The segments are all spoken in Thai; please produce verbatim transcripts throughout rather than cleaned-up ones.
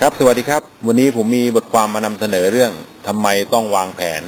ครับสวัสดีครับวันนี้ผมมีบทความมานำเสนอเรื่องทำไมต้องวางแผน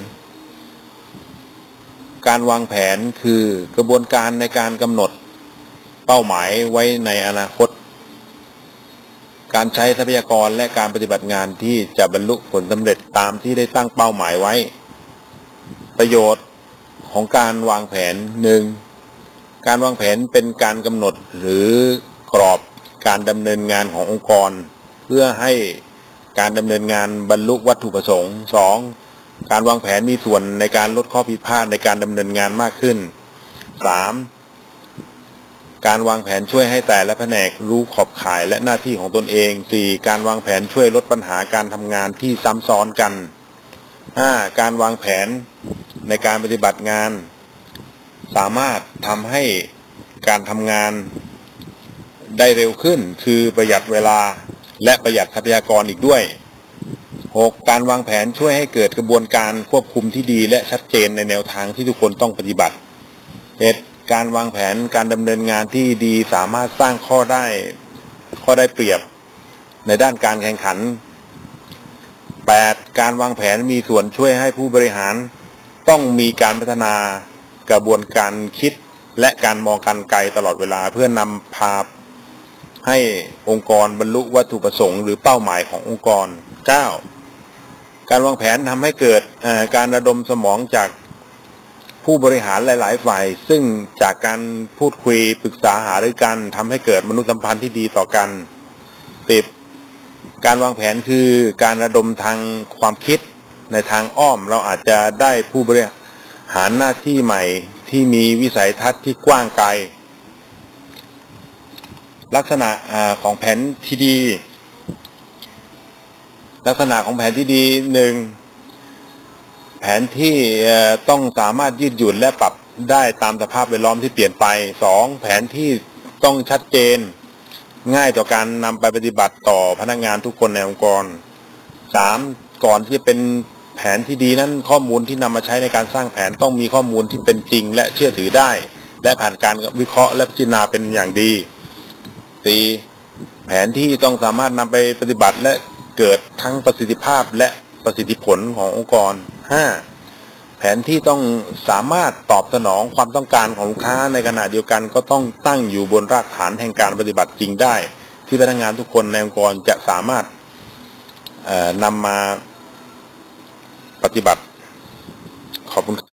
การวางแผนคือกระบวนการในการกำหนดเป้าหมายไว้ในอนาคตการใช้ทรัพยากรและการปฏิบัติงานที่จะบรรลุผลสำเร็จตามที่ได้ตั้งเป้าหมายไว้ประโยชน์ของการวางแผน หนึ่ง การวางแผนเป็นการกำหนดหรือกรอบการดำเนินงานขององค์กรเพื่อให้การดำเนินงานบรรลุวัตถุประสงค์ สอง การวางแผนมีส่วนในการลดข้อผิดพลาดในการดำเนินงานมากขึ้น สาม การวางแผนช่วยให้แต่ละแผนกรู้ขอบข่ายและหน้าที่ของตนเอง สี่ การวางแผนช่วยลดปัญหาการทำงานที่ซ้ำซ้อนกัน ห้า การวางแผนในการปฏิบัติงานสามารถทำให้การทำงานได้เร็วขึ้นคือประหยัดเวลาและประหยัดทรัพยากรอีกด้วย หก การวางแผนช่วยให้เกิดกระบวนการควบคุมที่ดีและชัดเจนในแนวทางที่ทุกคนต้องปฏิบัติ เจ็ด การวางแผนการดำเนินงานที่ดีสามารถสร้างข้อได้ข้อได้เปรียบในด้านการแข่งขัน แปด การวางแผนมีส่วนช่วยให้ผู้บริหารต้องมีการพัฒนากระบวนการคิดและการมองการไกลตลอดเวลาเพื่อนำพาให้องค์กรบรรลุวัตถุประสงค์หรือเป้าหมายขององค์กร เก้า การวางแผนทำให้เกิดการระดมสมองจากผู้บริหารหลายๆฝ่ายซึ่งจากการพูดคุยปรึกษาหารือกันทำให้เกิดมนุษยสัมพันธ์ที่ดีต่อกัน สิบ การวางแผนคือการระดมทางความคิดในทางอ้อมเราอาจจะได้ผู้บริหารหน้าที่ใหม่ที่มีวิสัยทัศน์ที่กว้างไกลลักษณะของแผนที่ดีลักษณะของแผนที่ดี หนึ่ง แผนที่ต้องสามารถยืดหยุ่นและปรับได้ตามสภาพแวดล้อมที่เปลี่ยนไป สอง แผนที่ต้องชัดเจนง่ายต่อการนำไปปฏิบัติต่อพนักงานทุกคนในองค์กร สาม ก่อนที่จะเป็นแผนที่ดีนั้นข้อมูลที่นำมาใช้ในการสร้างแผนต้องมีข้อมูลที่เป็นจริงและเชื่อถือได้และผ่านการวิเคราะห์และพิจารณาเป็นอย่างดี สี่ แผนที่ต้องสามารถนำไปปฏิบัติและเกิดทั้งประสิทธิภาพและประสิทธิผลขององค์กร ห้า แผนที่ต้องสามารถตอบสนองความต้องการของลูกค้าในขณะเดียวกันก็ต้องตั้งอยู่บนรากฐานแห่งการปฏิบัติจริงได้ที่พนักงานทุกคนในองค์กรจะสามารถนำมาปฏิบัติ